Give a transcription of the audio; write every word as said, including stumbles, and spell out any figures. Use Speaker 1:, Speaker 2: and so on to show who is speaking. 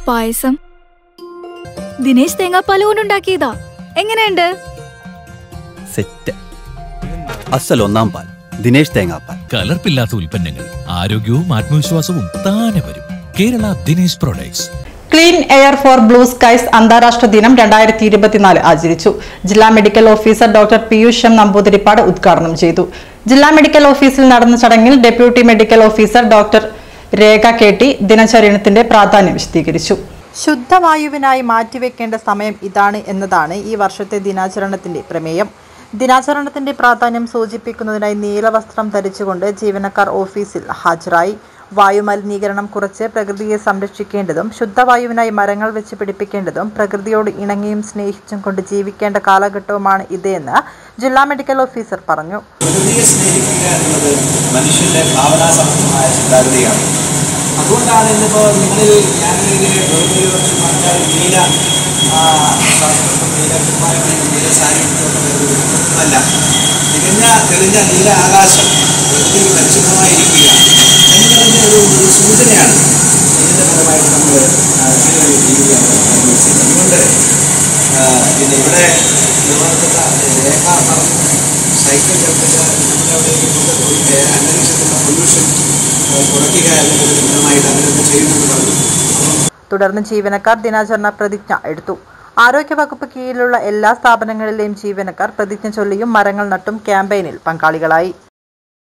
Speaker 1: പായസം ദിനേശ് തേങ്ങാപ്പാൽ കൊണ്ടുണ്ടാക്കിയതാ. എങ്ങനെയുണ്ട്?
Speaker 2: സെറ്റ്. അസൽ ഒന്നാം പാൽ ദിനേശ് തേങ്ങാപ്പാൽ.
Speaker 3: കലർപ്പില്ലാത്ത ഉൽപ്പന്നങ്ങൾ, ആരോഗ്യവും ആത്മവിശ്വാസവും താനെ വരും. Kerala Dinesh products.
Speaker 4: Clean air for blue skies അന്താരാഷ്ട്ര ദിനം രണ്ടായിരത്തി ഇരുപത്തിനാല് ആചരിച്ചു. ജില്ലാ medical officer doctor Piyush M Namboothiripad ഉദ്ഘാടനം ചെയ്തു. ജില്ലാ മെഡിക്കൽ ഓഫീസിൽ നടന്ന ചടങ്ങിൽ deputy medical officer doctor Rekha K T ദിനാചരണത്തിന്റെ പ്രാധാന്യം വിശദീകരിച്ചു. ശുദ്ധവായുവിനായി മാറ്റിവെക്കേണ്ട സമയം ഇതാണ് എന്നതാണ് ഈ വർഷത്തെ ദിനാചരണത്തിന്റെ പ്രമേയം. ദിനാചരണത്തിന്റെ പ്രാധാന്യം സൂചിപ്പിക്കുന്നതിനായി നീലവസ്ത്രം ധരിച്ചുകൊണ്ട് ജീവനക്കാർ ഓഫീസിൽ ഹാജരായി. വായുമലിനീകരണം കുറച്ച് പ്രകൃതിയെ സംരക്ഷിക്കേണ്ടതും ശുദ്ധവായുവിനായി മരങ്ങൾ വെച്ച് പിടിപ്പിക്കേണ്ടതും പ്രകൃതിയോട് ഇണങ്ങിയും സ്നേഹിച്ചും കൊണ്ട് ജീവിക്കേണ്ട കാലഘട്ടവുമാണ് ഇത് എന്ന് ജില്ലാ മെഡിക്കൽ ഓഫീസർ പറഞ്ഞു.
Speaker 5: പ്രകൃതിയെ സ്നേഹിക്കുക എന്നത് മനുഷ്യന്റെ ഭാവനാസമ്പന്നമായ ചിന്താഗതിയാണ്. അതുകൊണ്ടാണ് ഇന്നിപ്പോൾ നിങ്ങളിൽ ഞാനൊരു വെറുതെ വർഷം ആൾക്കാർ നീല നീല കുപ്പായം നീല സാരി അല്ല, തികഞ്ഞ തെളിഞ്ഞ നീല ആകാശം പ്രകൃതിക്ക് പരിശുദ്ധമായിരിക്കുക എന്നതിൻ്റെ ഒരു ഒരു സൂചനയാണ് ഇതിൻ്റെ ഫലമായിട്ട് നമ്മൾ അതുകൊണ്ട് പിന്നെ ഇവിടെ നിർവഹിക്കുന്ന രേഖ പറഞ്ഞു സൈക്കിൾ ചവിട്ടുക, നമ്മുടെ അവിടേക്ക് അന്തരീക്ഷത്തിലുള്ള പൊല്യൂഷൻ കുറയ്ക്കുക എന്നൊരു ദിനമായിട്ട് അവരൊക്കെ ചെയ്യുമെന്ന് പറഞ്ഞു.
Speaker 4: തുടർന്ന് ജീവനക്കാർ ദിനാചരണ പ്രതിജ്ഞ എടുത്തു. ആരോഗ്യവകുപ്പ് കീഴിലുള്ള എല്ലാ സ്ഥാപനങ്ങളിലെയും ജീവനക്കാർ പ്രതിജ്ഞ ചൊല്ലിയും മരങ്ങൾ നട്ടും ക്യാമ്പയിനിൽ പങ്കാളികളായി.